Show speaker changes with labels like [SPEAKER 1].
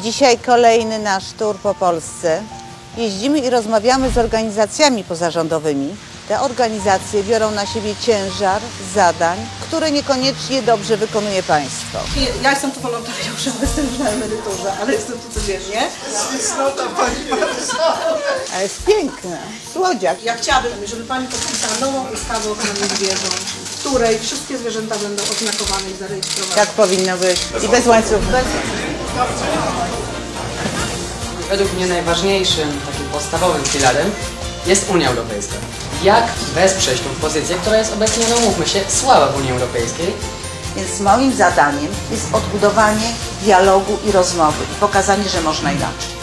[SPEAKER 1] Dzisiaj kolejny nasz tour po Polsce. Jeździmy i rozmawiamy z organizacjami pozarządowymi. Te organizacje biorą na siebie ciężar zadań, które niekoniecznie dobrze wykonuje państwo.
[SPEAKER 2] Ja jestem tu wolontariuszem, jestem już na emeryturze, ale jestem tu codziennie.
[SPEAKER 1] Ale jest piękne. Słodziak.
[SPEAKER 2] Ja chciałabym, żeby Pani podpisała nową ustawę o ochronie zwierząt, w której wszystkie zwierzęta będą oznakowane i zarejestrowane.
[SPEAKER 1] Tak powinno być. I bez łańcuchów.
[SPEAKER 3] Według mnie najważniejszym, takim podstawowym filarem jest Unia Europejska. Jak wesprzeć tą pozycję, która jest obecnie, no mówmy się, słaba w Unii Europejskiej?
[SPEAKER 1] Więc moim zadaniem jest odbudowanie dialogu i rozmowy i pokazanie, że można inaczej.